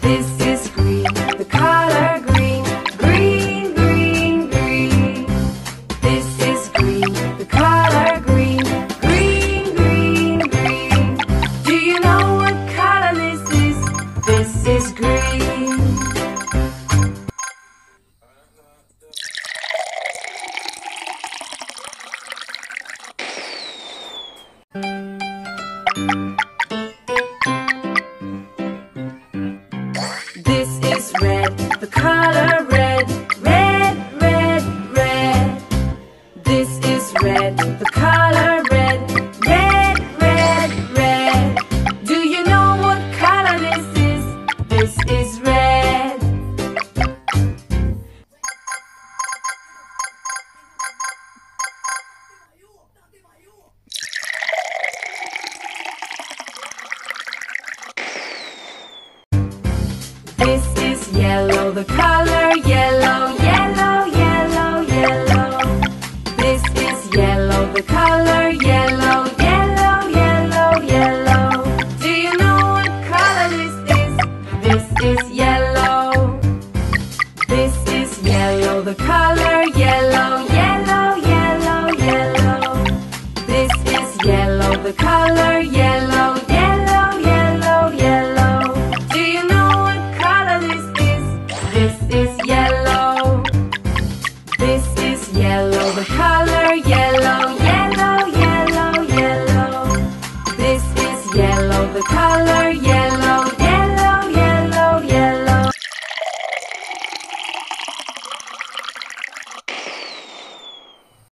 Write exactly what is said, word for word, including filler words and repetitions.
This is green, the color green. Green, green, green. This is green, the color green. Green, green, green. Do you know what color this is? This is green. This is red, the color red. Red, red, red. This is red, the color red. Red, red, red. Do you know what color this is? This is red. This is yellow, the color yellow. Yellow, yellow, yellow. This is yellow, the color yellow. Yellow, yellow, yellow. Do you know what color this is? This is yellow. This is yellow, the color yellow. Yellow, yellow, yellow. This is yellow, the color yellow.